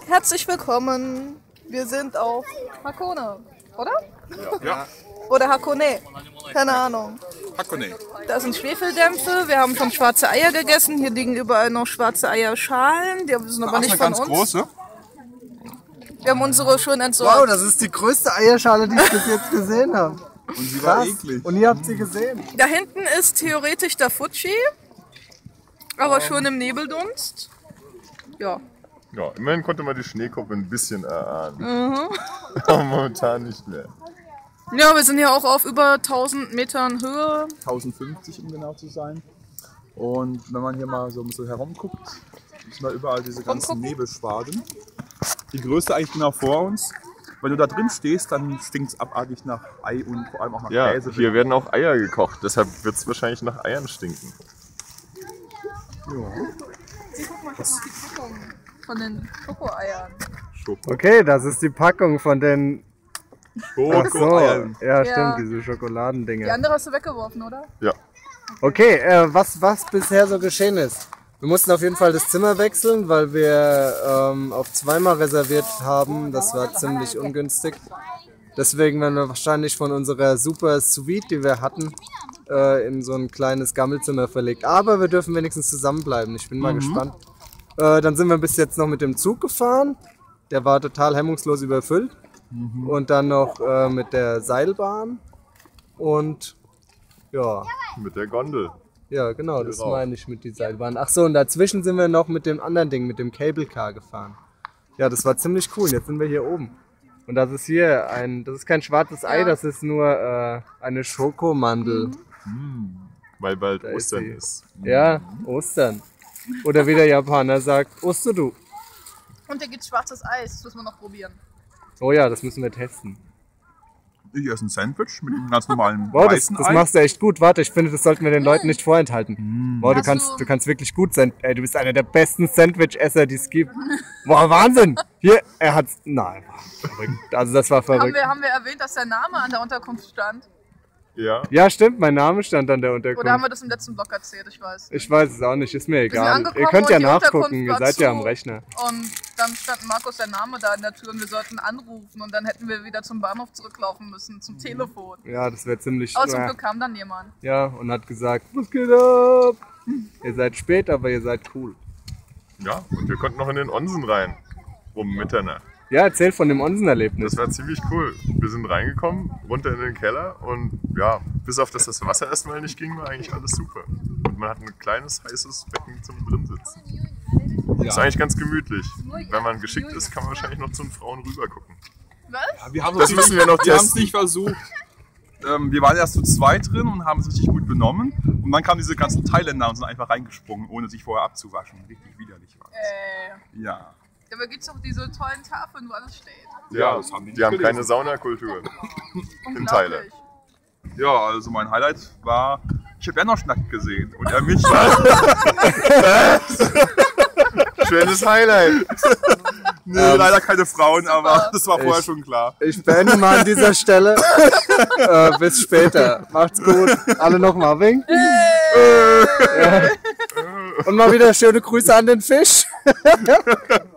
Herzlich willkommen. Wir sind auf Hakone, oder? Ja. Oder Hakone. Keine Ahnung. Hakone. Da sind Schwefeldämpfe. Wir haben schon schwarze Eier gegessen. Hier liegen überall noch schwarze Eierschalen. Die sind aber nicht von ganz uns. große. Wir haben unsere schon entsorgt. Wow, das ist die größte Eierschale, die ich bis jetzt gesehen habe. Und sie war eklig. Und ihr habt sie gesehen. Da hinten ist theoretisch der Fuji, aber schon im Nebeldunst. Ja. Ja, immerhin konnte man die Schneekuppe ein bisschen erahnen. Aber momentan nicht mehr. Ja, wir sind ja auch auf über 1000 Metern Höhe. 1050, um genau zu sein. Und wenn man hier mal so ein bisschen herumguckt, sieht man überall diese ganzen Nebelschwaden. Die größte eigentlich genau vor uns. Wenn du da drin stehst, dann stinkt es abartig nach Ei und vor allem auch nach Ja, Käse. hier werden auch Eier gekocht, deshalb wird es wahrscheinlich nach Eiern stinken. Ja. Guck mal, das ist die Packung von den Schokoeiern. Okay, das ist die Packung von den... Ach so, Schokoeiern. ja, Ja. stimmt, diese Die Schokoladendinger. andere hast du weggeworfen, oder? Ja. Okay, was bisher so geschehen ist. Wir mussten auf jeden Fall das Zimmer wechseln, weil wir auf zweimal reserviert haben. Das war ziemlich ungünstig. Deswegen werden wir wahrscheinlich von unserer super Suite, die wir hatten, in so ein kleines Gammelzimmer verlegt. Aber wir dürfen wenigstens zusammenbleiben. Ich bin mal gespannt. Dann sind wir bis jetzt noch mit dem Zug gefahren. Der war total hemmungslos überfüllt. Und dann noch mit der Seilbahn. Und ja. Mit der Gondel. Ja, genau, das rauf. meine ich mit die Seilbahn. Ach so, und dazwischen sind wir noch mit dem anderen Ding, mit dem Cable Car gefahren. Ja, das war ziemlich cool. Jetzt sind wir hier oben. Und das ist hier das ist kein schwarzes Ei, das ist nur eine Schokomandel. Weil bald ist Ostern sie. ist. Ja, Ostern. Oder wie der Japaner sagt, Osteru. Und hier gibt's schwarzes Eis, das müssen wir noch probieren. Oh ja, das müssen wir testen. Ich esse ein Sandwich mit einem ganz normalen Wow, das weißen Ei. machst du echt gut. Warte, ich finde, das sollten wir den Leuten nicht vorenthalten. Wow, du Hast du- kannst wirklich gut sein. Ey, du bist einer der besten Sandwich-Esser, die es gibt. Wow, Wahnsinn. Hier, er hat's... Nein, verrückt. Also das war Haben verrückt. wir erwähnt, dass der Name an der Unterkunft stand? Ja. Ja, stimmt, mein Name stand an der Unterkunft. Oder haben wir das im letzten Blog erzählt? Ich weiß. Ich weiß es auch nicht, ist mir Wir sind egal. angekommen Ihr könnt ja und die nachgucken, Unterkunft ihr war seid ja zu. am Rechner. Und dann stand Markus der Name da in der Tür und wir sollten anrufen und dann hätten wir wieder zum Bahnhof zurücklaufen müssen, zum Telefon. Ja, das wäre ziemlich... Aber zum Glück kam dann jemand. Ja, und hat gesagt, was geht ab? Ihr seid spät, aber ihr seid cool. Ja, und wir konnten noch in den Onsen rein. Um Mitternacht. Ja, erzähl von dem Onsen-Erlebnis. Das war ziemlich cool. Wir sind reingekommen, runter in den Keller und ja, bis auf dass das Wasser erstmal nicht ging, war eigentlich alles super. Und man hat ein kleines, heißes Becken zum Drinsitzen. Ist eigentlich ganz gemütlich. Wenn man geschickt ist, kann man wahrscheinlich noch zu den Frauen rüber gucken. Was? Wir haben Das müssen wir noch Wir haben es testen. nicht versucht. Wir waren erst zu zweit drin und haben es richtig gut benommen. Und dann kamen diese ganzen Thailänder und sind einfach reingesprungen, ohne sich vorher abzuwaschen. Richtig widerlich war das. Ja. Dabei gibt es auch diese tollen Tafeln, wo alles steht. Ja, das haben die die haben nicht keine gelesen. Saunakultur in Thailand. Unglaublich. Ja, also mein Highlight war, ich habe Janosch nackt gesehen und er mich. Schönes Highlight. Nee, leider keine Frauen, aber das war vorher schon klar. Ich beende mal an dieser Stelle. Bis später. Macht's gut. Alle nochmal winken. Ja. Und mal wieder schöne Grüße an den Fisch.